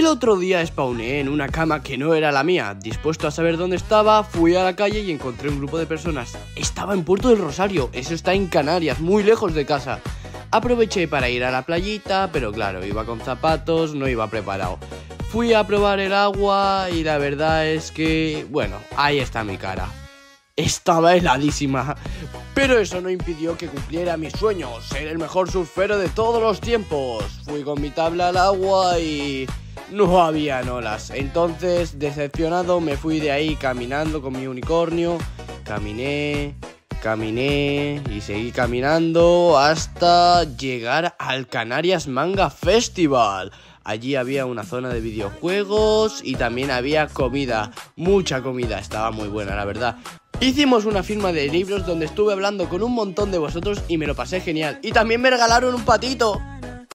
El otro día spawné en una cama que no era la mía. Dispuesto a saber dónde estaba, fui a la calle y encontré un grupo de personas. Estaba en Puerto del Rosario, eso está en Canarias, muy lejos de casa. Aproveché para ir a la playita, pero claro, iba con zapatos, no iba preparado. Fui a probar el agua y la verdad es que, bueno, ahí está mi cara. Estaba heladísima, pero eso no impidió que cumpliera mi sueño, ser el mejor surfero de todos los tiempos. Fui con mi tabla al agua y no había olas. Entonces, decepcionado, me fui de ahí caminando con mi unicornio. Caminé y seguí caminando hasta llegar al Canarias Manga Festival. Allí había una zona de videojuegos y también había comida, mucha comida, estaba muy buena la verdad. Hicimos una firma de libros donde estuve hablando con un montón de vosotros y me lo pasé genial. Y también me regalaron un patito.